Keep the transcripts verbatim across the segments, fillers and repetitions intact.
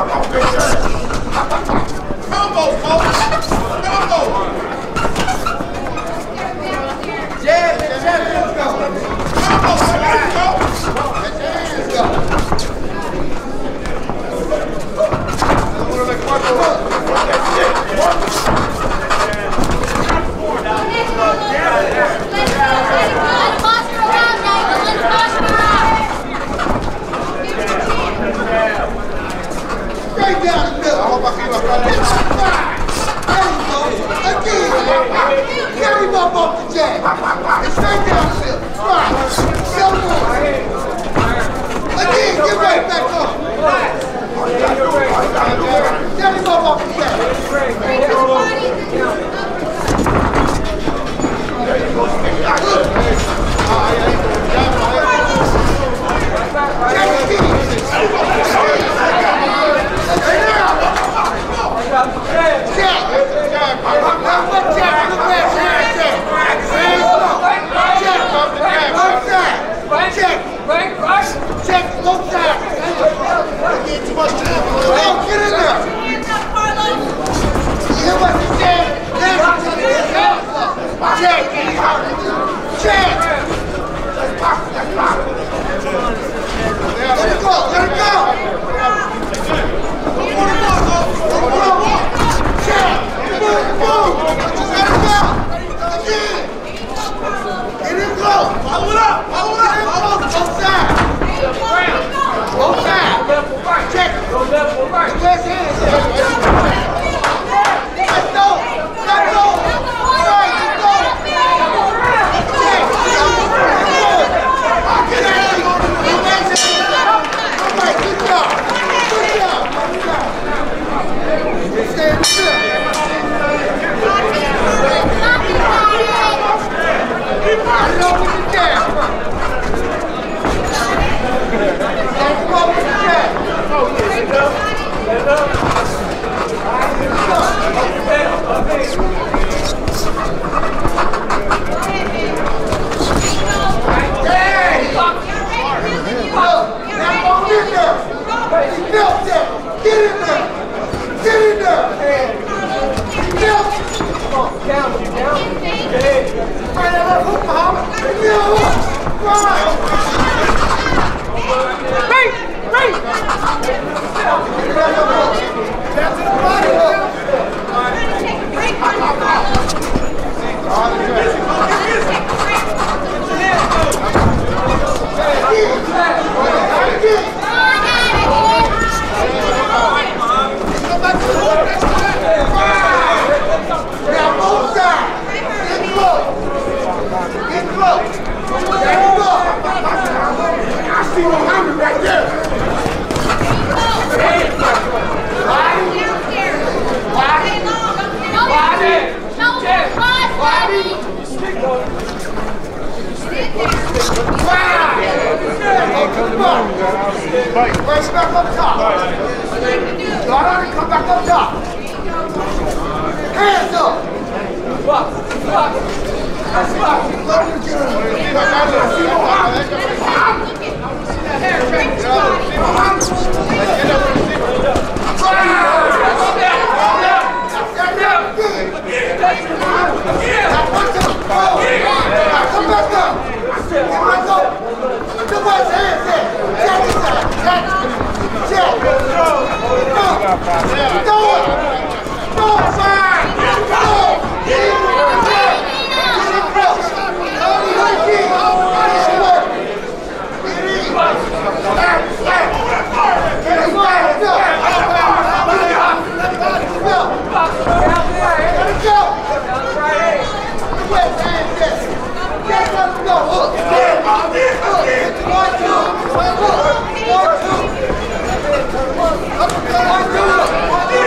One, two.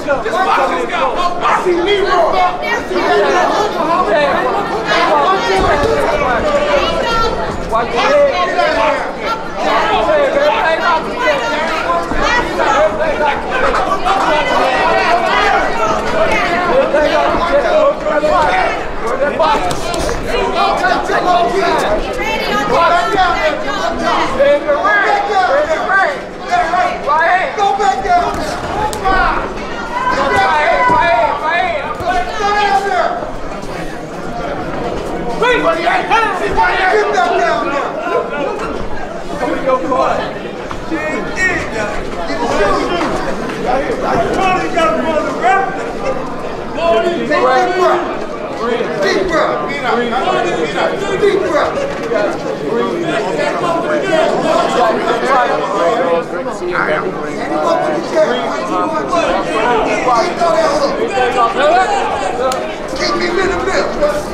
Just watch this guy. I see Nero. Watch your head. Everything off the chest. Everything off the chest. Everything off the chest. Look for the box. For the box. In the ring. In the ring. Right hand. Go back down. Right hand. Right hand. Right hand. Go down there. Wait. Get that down there. Come in your car. Deep breath. Deep breath. Deep breath. Keep me in the middle.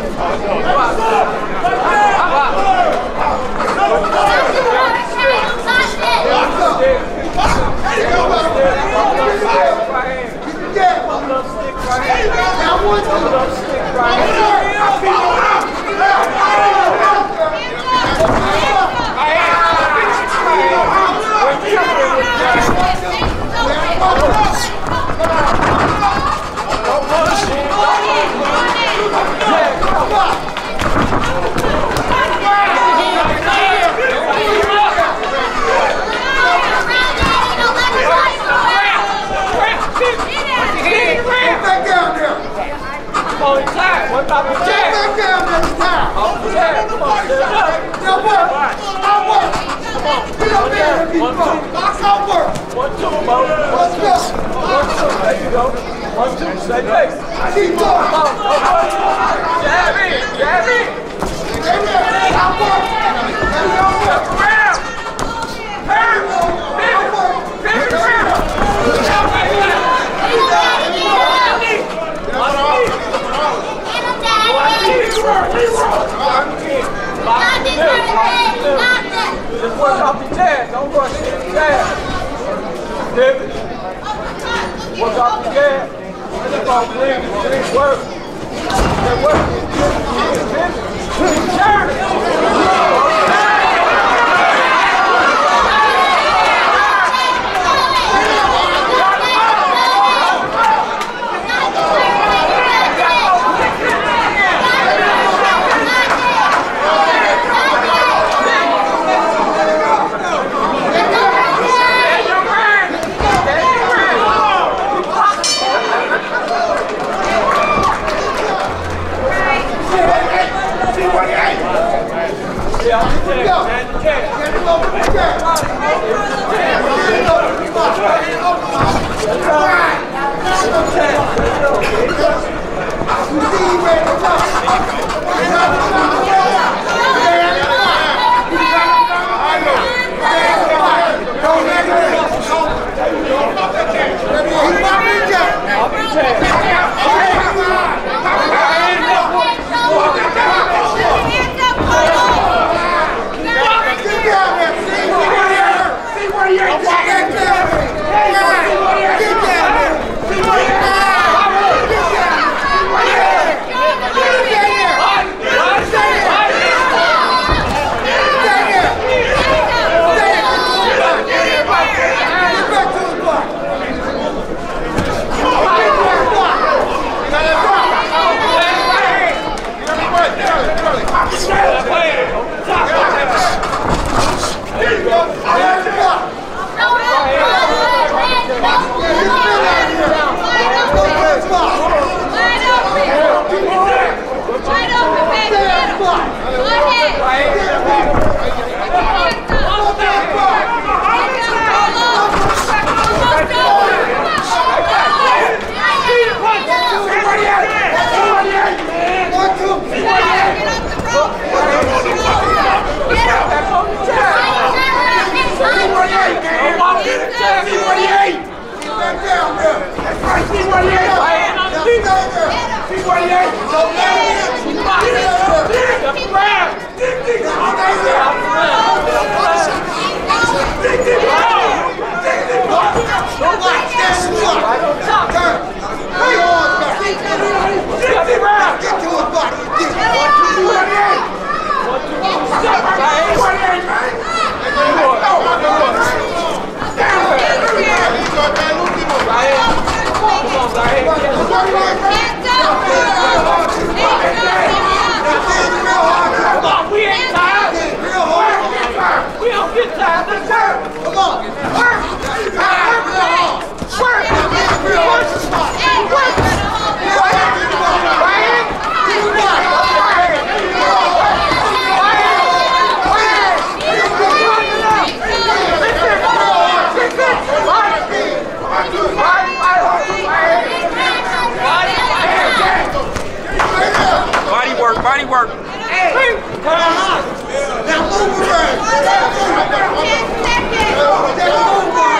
One top of the chair. Back down this time. Off the chair. Come on, stand up. Now work. Now work. Come on. Get up there and be broke. Now work. One, two, Mo. Let's go. One, two. There you go. One, two. Stay face. Keep going. Come on. Jab in. Jab in. Stay there. Now work. Now work. Around. Turn. Pivot. Pivot around. Just work off the jab, don't rush the jab. Pivot. Work off the jab. That's all we need. It ain't work. It work. Pivot. Turn. Come on, we ain't tired. We don't get tired. Let's work. Come on. Work. Work. Work. Body work, body work. Hey, now move around.